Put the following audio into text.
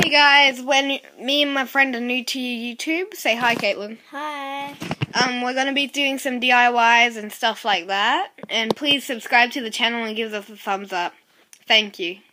Hey guys, when me and my friend are new to YouTube, say hi, Caitlin. Hi. We're gonna be doing some DIYs and stuff like that, and please subscribe to the channel and give us a thumbs up. Thank you.